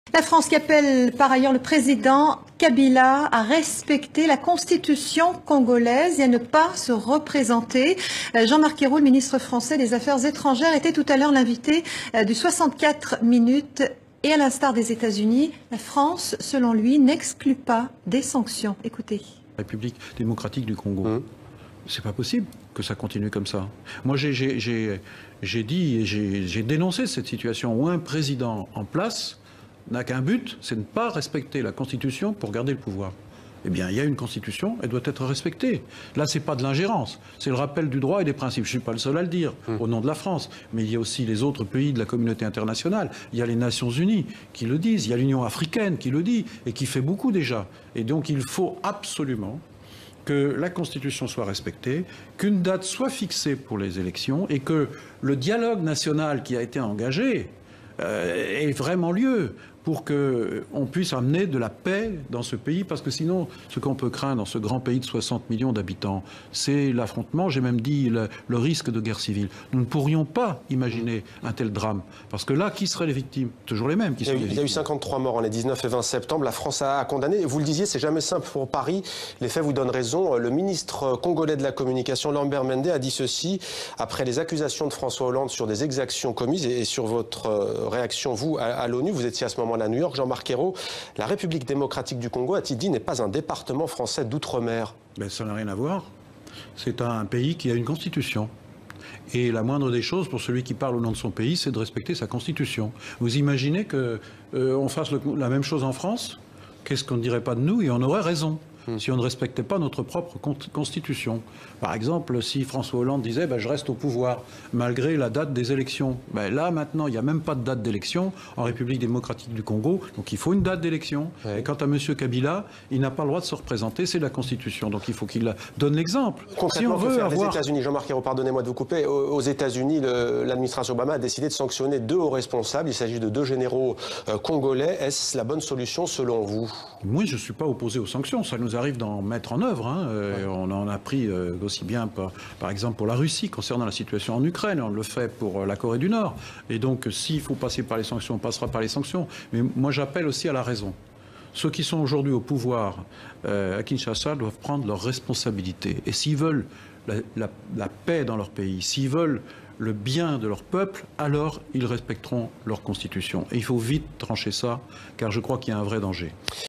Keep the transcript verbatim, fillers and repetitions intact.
La France qui appelle par ailleurs le président Kabila à respecter la constitution congolaise et à ne pas se représenter. Jean-Marc Ayrault, le ministre français des Affaires étrangères, était tout à l'heure l'invité du soixante-quatre minutes. Et à l'instar des États-Unis, la France, selon lui, n'exclut pas des sanctions. Écoutez. République démocratique du Congo. Mmh. C'est pas possible que ça continue comme ça. Moi, j'ai dit et j'ai dénoncé cette situation où un président en place n'a qu'un but, c'est de ne pas respecter la Constitution pour garder le pouvoir. Eh bien, il y a une Constitution, elle doit être respectée. Là, ce n'est pas de l'ingérence, c'est le rappel du droit et des principes. Je ne suis pas le seul à le dire, mmh. au nom de la France. Mais il y a aussi les autres pays de la communauté internationale. Il y a les Nations Unies qui le disent, il y a l'Union africaine qui le dit, et qui fait beaucoup déjà. Et donc, il faut absolument que la Constitution soit respectée, qu'une date soit fixée pour les élections, et que le dialogue national qui a été engagé euh, ait vraiment lieu, pour qu'on puisse amener de la paix dans ce pays, parce que sinon, ce qu'on peut craindre dans ce grand pays de soixante millions d'habitants, c'est l'affrontement, j'ai même dit le, le risque de guerre civile. Nous ne pourrions pas imaginer un tel drame, parce que là, qui seraient les victimes? Toujours les mêmes qui sont les victimes. Il y a eu cinquante-trois morts les dix-neuf et vingt septembre, la France a condamné, vous le disiez, c'est jamais simple pour Paris, les faits vous donnent raison. Le ministre congolais de la communication, Lambert Mende, a dit ceci, après les accusations de François Hollande sur des exactions commises, et sur votre réaction, vous, à, à l'ONU, vous étiez à ce moment à New York, Jean-Marc Ayrault, la République démocratique du Congo, a-t-il dit, n'est pas un département français d'outre-mer? Ben, ça n'a rien à voir. C'est un pays qui a une constitution. Et la moindre des choses pour celui qui parle au nom de son pays, c'est de respecter sa constitution. Vous imaginez qu'on euh, fasse le, la même chose en France? Qu'est-ce qu'on ne dirait pas de nous? Et on aurait raison. Si on ne respectait pas notre propre constitution. Par exemple, si François Hollande disait ben, « je reste au pouvoir » malgré la date des élections. Ben, là, maintenant, il n'y a même pas de date d'élection en République démocratique du Congo. Donc il faut une date d'élection. Ouais. Et quant à M. Kabila, il n'a pas le droit de se représenter, c'est la Constitution. Donc il faut qu'il donne l'exemple. Concrètement, si on veut faire avoir... les États-Unis, Jean-Marc Ayrault, pardonnez-moi de vous couper, aux États-Unis, l'administration Obama a décidé de sanctionner deux hauts responsables. Il s'agit de deux généraux euh, congolais. Est-ce la bonne solution selon vous? Moi, je ne suis pas opposé aux sanctions. Ça nous arrive d'en mettre en œuvre. Hein. Euh, ouais. On en a pris euh, aussi bien, par, par exemple, pour la Russie, concernant la situation en Ukraine. On le fait pour euh, la Corée du Nord. Et donc, s'il faut passer par les sanctions, on passera par les sanctions. Mais moi, j'appelle aussi à la raison. Ceux qui sont aujourd'hui au pouvoir euh, à Kinshasa doivent prendre leurs responsabilités. Et s'ils veulent la, la, la paix dans leur pays, s'ils veulent le bien de leur peuple, alors ils respecteront leur constitution. Et il faut vite trancher ça, car je crois qu'il y a un vrai danger.